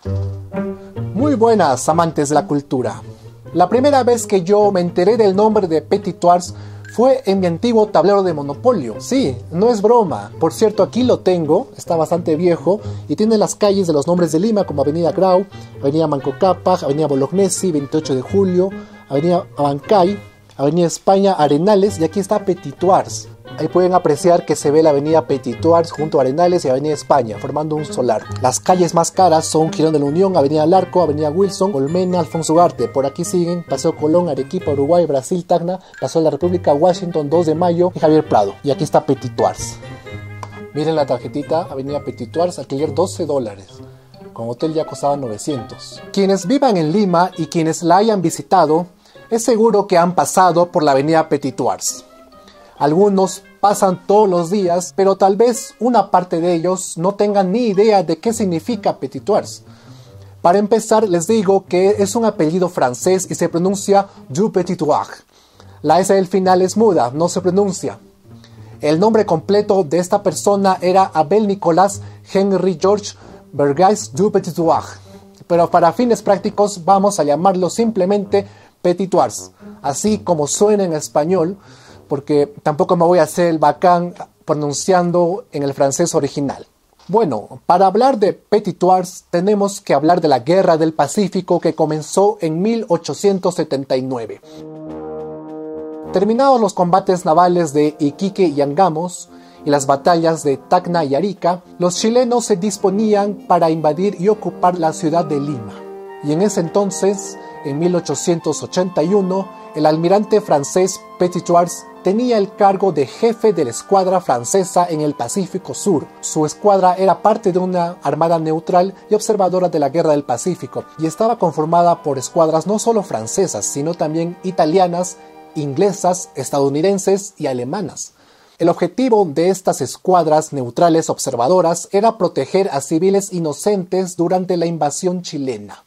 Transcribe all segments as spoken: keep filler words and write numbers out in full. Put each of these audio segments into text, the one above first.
Muy buenas, amantes de la cultura. La primera vez que yo me enteré del nombre de Petitoirs fue en mi antiguo tablero de Monopolio. Sí, no es broma. Por cierto, aquí lo tengo, está bastante viejo y tiene las calles de los nombres de Lima como Avenida Grau, Avenida Manco Cápac, Avenida Bolognesi, veintiocho de julio, Avenida Abancay, Avenida España, Arenales, y aquí está Petitoirs. Ahí pueden apreciar que se ve la avenida Petitoirs junto a Arenales y avenida España, formando un solar. Las calles más caras son Girón de la Unión, avenida Larco, avenida Wilson, Olmena, Alfonso Ugarte. Por aquí siguen Paseo Colón, Arequipa, Uruguay, Brasil, Tacna, Paseo de la República, Washington, dos de mayo y Javier Prado. Y aquí está Petitoirs. Miren la tarjetita, avenida Petitoirs, alquiler doce dólares. Con hotel ya costaba novecientos. Quienes vivan en Lima y quienes la hayan visitado, es seguro que han pasado por la avenida Petitoirs. Algunos pasan todos los días, pero tal vez una parte de ellos no tengan ni idea de qué significa Petitoirs. Para empezar, les digo que es un apellido francés y se pronuncia Du Petitoir. La S del final es muda, no se pronuncia. El nombre completo de esta persona era Abel Nicolas Henry George Bergais Du Petitoir, pero para fines prácticos vamos a llamarlo simplemente Petitoirs, así como suena en español, porque tampoco me voy a hacer el bacán pronunciando en el francés original. Bueno, para hablar de Petitoirs tenemos que hablar de la Guerra del Pacífico que comenzó en mil ochocientos setenta y nueve. Terminados los combates navales de Iquique y Angamos y las batallas de Tacna y Arica, los chilenos se disponían para invadir y ocupar la ciudad de Lima. Y en ese entonces, en mil ochocientos ochenta y uno, el almirante francés Petitoirs tenía el cargo de jefe de la escuadra francesa en el Pacífico Sur. Su escuadra era parte de una armada neutral y observadora de la Guerra del Pacífico y estaba conformada por escuadras no solo francesas, sino también italianas, inglesas, estadounidenses y alemanas. El objetivo de estas escuadras neutrales observadoras era proteger a civiles inocentes durante la invasión chilena.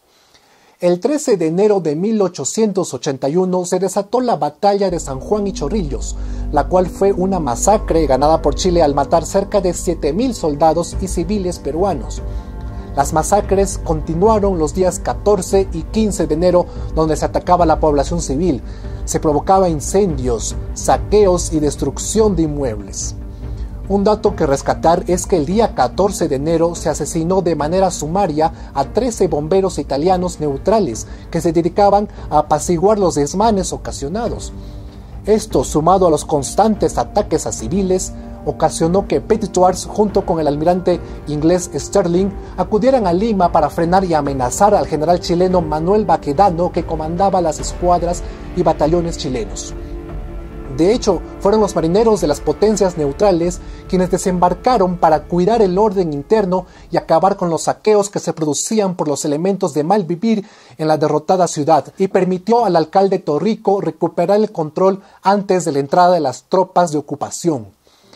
El trece de enero de mil ochocientos ochenta y uno se desató la batalla de San Juan y Chorrillos, la cual fue una masacre ganada por Chile al matar cerca de siete mil soldados y civiles peruanos. Las masacres continuaron los días catorce y quince de enero, donde se atacaba a la población civil, se provocaba incendios, saqueos y destrucción de inmuebles. Un dato que rescatar es que el día catorce de enero se asesinó de manera sumaria a trece bomberos italianos neutrales que se dedicaban a apaciguar los desmanes ocasionados. Esto, sumado a los constantes ataques a civiles, ocasionó que Petitoirs junto con el almirante inglés Sterling acudieran a Lima para frenar y amenazar al general chileno Manuel Baquedano, que comandaba las escuadras y batallones chilenos. De hecho, fueron los marineros de las potencias neutrales quienes desembarcaron para cuidar el orden interno y acabar con los saqueos que se producían por los elementos de mal vivir en la derrotada ciudad, y permitió al alcalde Torrico recuperar el control antes de la entrada de las tropas de ocupación.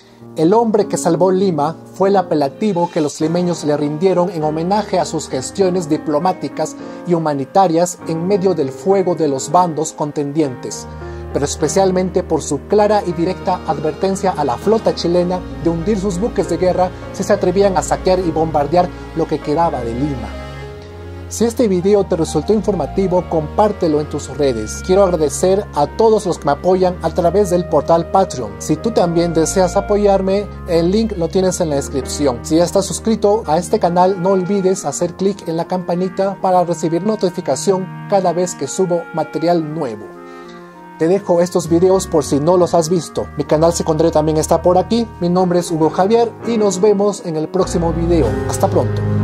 El hombre que salvó Lima fue el apelativo que los limeños le rindieron en homenaje a sus gestiones diplomáticas y humanitarias en medio del fuego de los bandos contendientes, pero especialmente por su clara y directa advertencia a la flota chilena de hundir sus buques de guerra si se atrevían a saquear y bombardear lo que quedaba de Lima. Si este video te resultó informativo, compártelo en tus redes. Quiero agradecer a todos los que me apoyan a través del portal Patreon. Si tú también deseas apoyarme, el link lo tienes en la descripción. Si ya estás suscrito a este canal, no olvides hacer clic en la campanita para recibir notificación cada vez que subo material nuevo. Te dejo estos videos por si no los has visto. Mi canal secundario también está por aquí. Mi nombre es Hugo Javier y nos vemos en el próximo video. Hasta pronto.